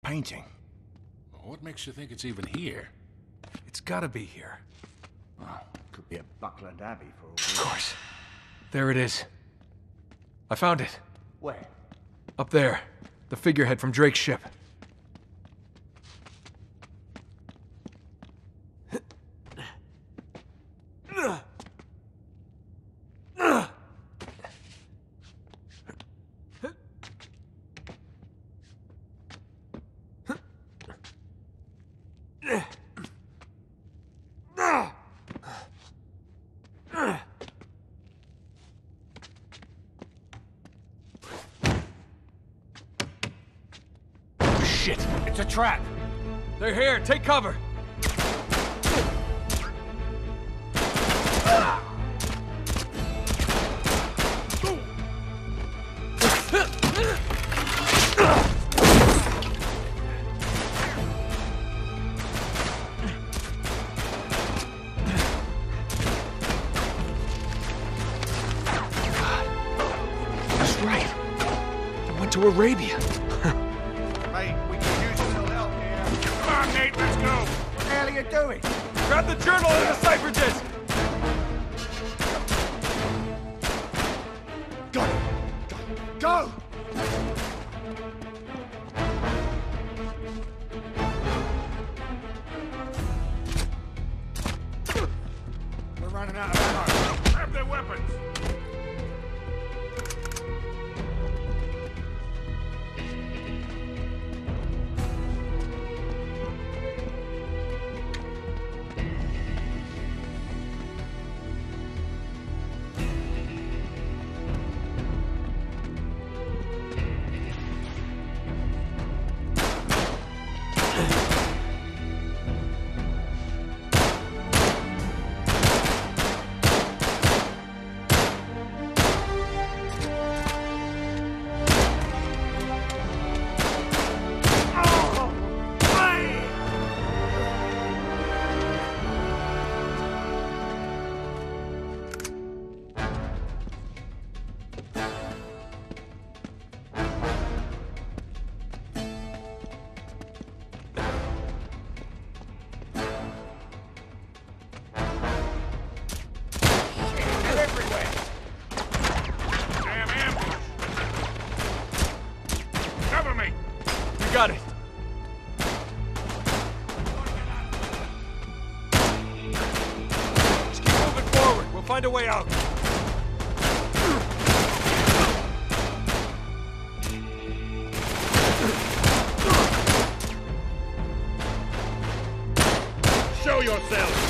painting. What makes you think it's even here? It's gotta be here. Well, could be at Buckland Abbey for all Of course. There it is. I found it. Where? Up there. The figurehead from Drake's ship. Shit! It's a trap! They're here! Take cover! That's right. I went to Arabia. Mate, we can use a little help here. Come on, Nate, let's go! What the hell are you doing? Grab the journal and the cipher disc! Go! Go! We're running out of ammo. Grab their weapons! Got it. Just keep moving forward. We'll find a way out. Show yourself!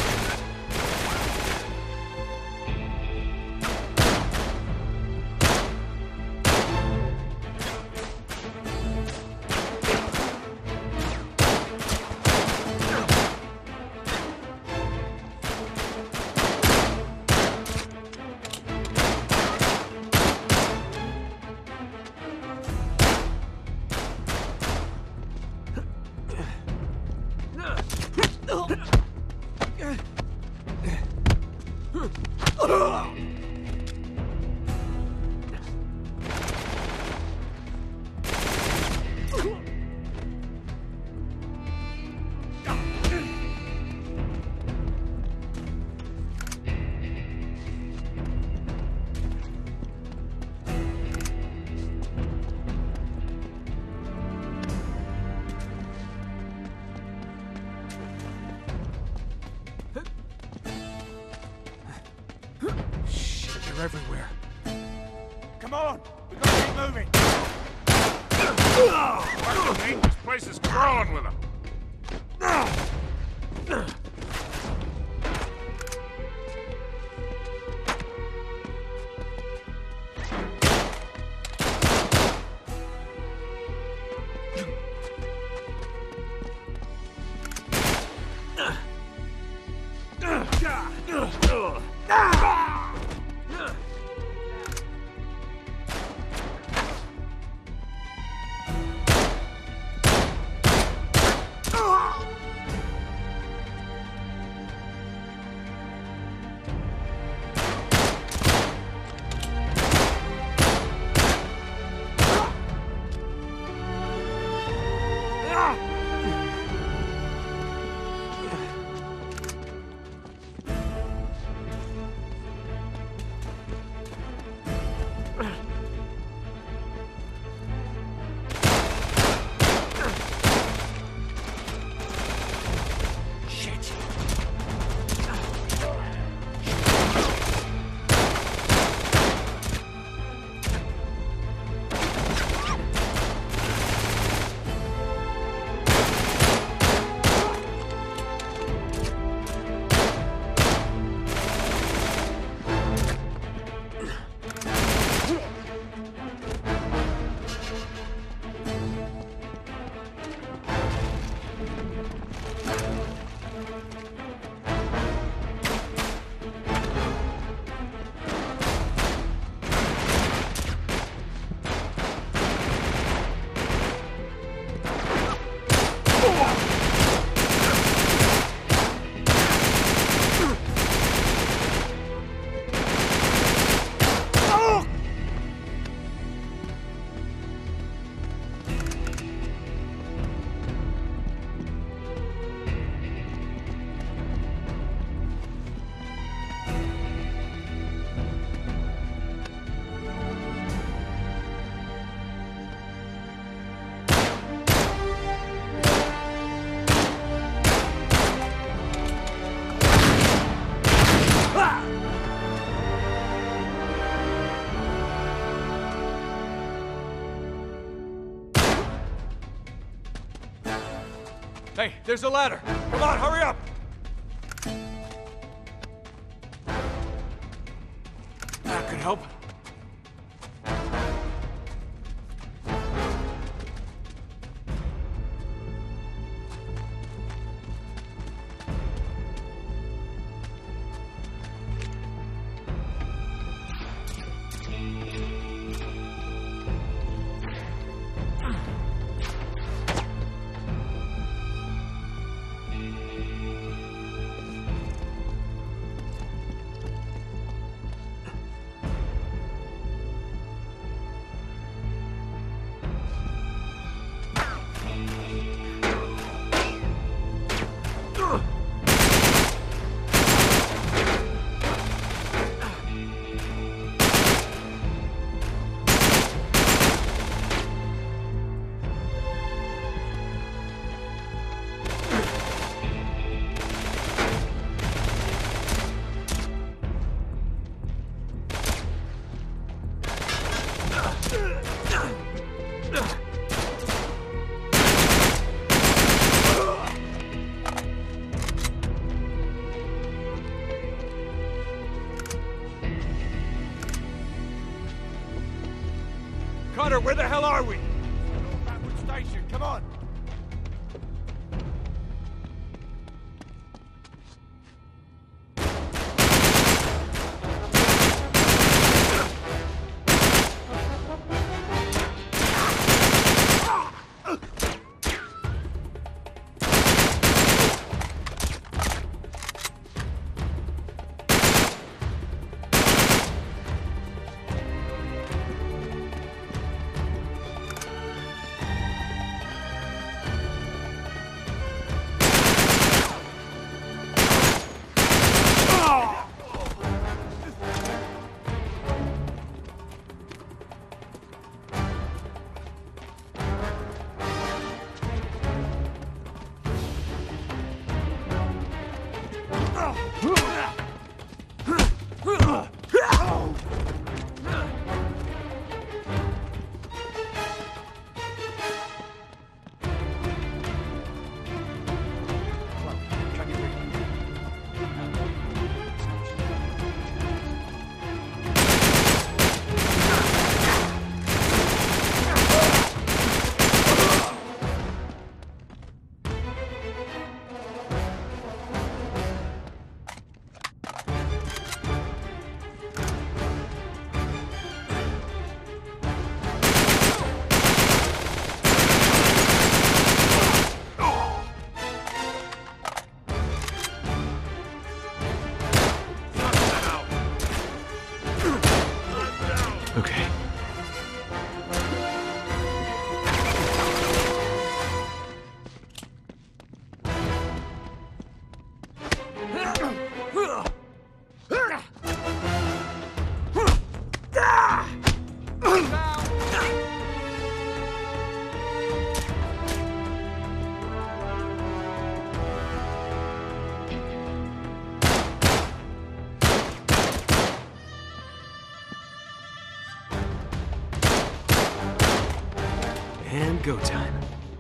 They're everywhere. Come on! We've got to keep moving! Fuck, Nate, this place is crawling with them! Hey, there's a ladder. Come on, hurry up! That could help. Connor, where the hell are we? North Atwood Station, come on. Okay. And go time.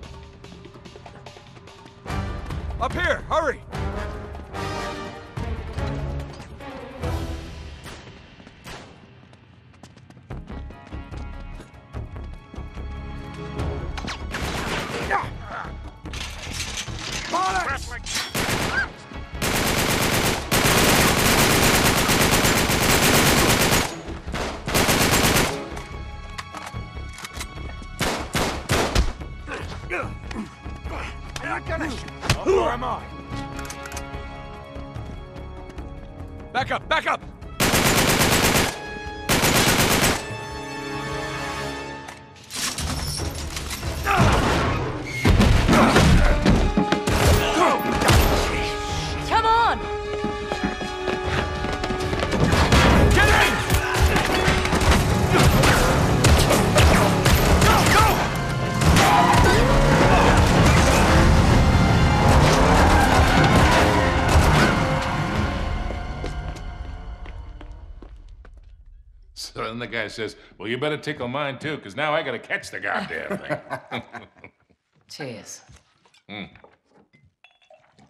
Up here, hurry! Where am I? Back up, back up! Come on! Get in! Go, go! So then the guy says, well, you better tickle mine too, because now I gotta catch the goddamn thing. Cheers.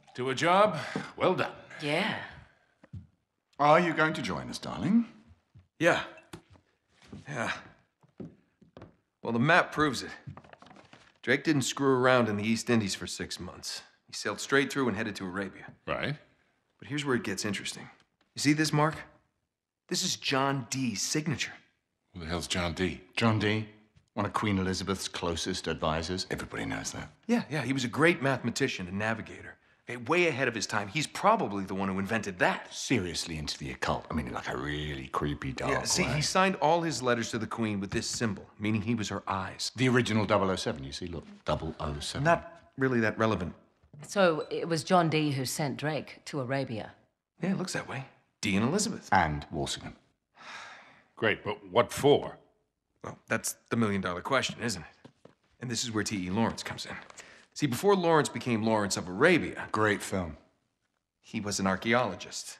To a job, well done. Yeah. Are you going to join us, darling? Yeah. Yeah. Well, the map proves it. Drake didn't screw around in the East Indies for 6 months. He sailed straight through and headed to Arabia. Right. But here's where it gets interesting. You see this mark? This is John Dee's signature. Who the hell's John Dee? John Dee, one of Queen Elizabeth's closest advisors. Everybody knows that. Yeah, he was a great mathematician and navigator. Okay, way ahead of his time. He's probably the one who invented that. Seriously into the occult. I mean, in like a really creepy, dark Yeah, see, way. he signed all his letters to the Queen with this symbol, meaning he was her eyes. The original 007, you see, look, 007. Not really that relevant. So it was John Dee who sent Drake to Arabia. Yeah, it looks that way. Dee and Elizabeth. And Walsingham. Great, but what for? Well, that's the million-dollar question, isn't it? And this is where T.E. Lawrence comes in. See, before Lawrence became Lawrence of Arabia, Great film. he was an archaeologist.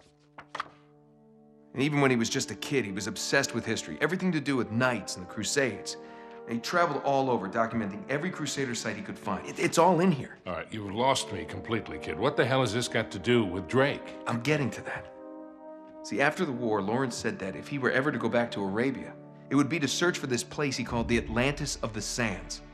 And even when he was just a kid, he was obsessed with history, everything to do with knights and the Crusades. And he traveled all over, documenting every Crusader site he could find. It's all in here. All right, you've lost me completely, kid. What the hell has this got to do with Drake? I'm getting to that. See, after the war, Lawrence said that if he were ever to go back to Arabia, it would be to search for this place he called the Atlantis of the Sands.